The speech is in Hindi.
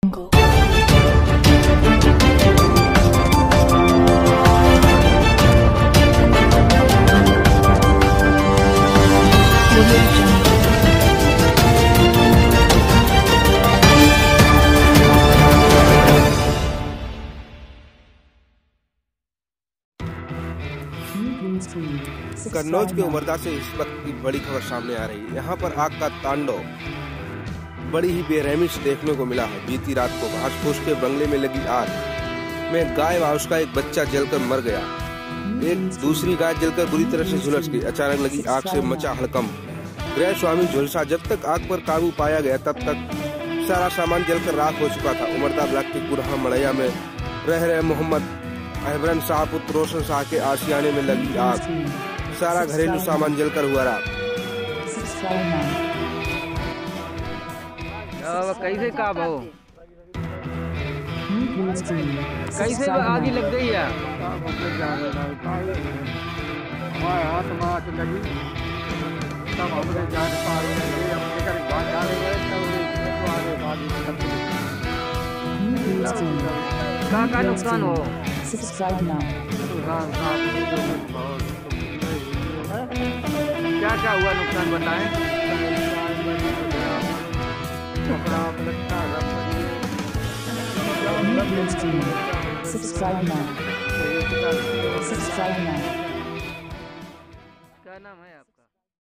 कन्नौज के उमरदा से इस वक्त की बड़ी खबर सामने आ रही है। यहाँ पर आग का तांडव बड़ी ही बेरहमी से देखने को मिला है। बीती रात को घास फूस के बंगले में लगी आग में गाय व उसका एक बच्चा जलकर मर गया। एक दूसरी गाय जलकर बुरी तरह से झुलस गई। अचानक लगी आग से मचा हड़कंप। गृह स्वामी झुलसा। जब तक आग पर काबू पाया गया तब तक सारा सामान जलकर राख हो चुका था। उमरदा ब्लॉक के कुरहा मड़ैया में रह रहे मोहम्मद अहबरन शाह पुत्र रोशन शाह के आशियाने में लगी आग। सारा घरेलू सामान जलकर हुआ राख। कैसे का भाव कैसे आग लग गई है? हाथ में आग लगी तब हमने जान पाए अपने घर बाहर आ रहे का नुकसान हो? क्या क्या हुआ नुकसान बताएं? Subscribe now.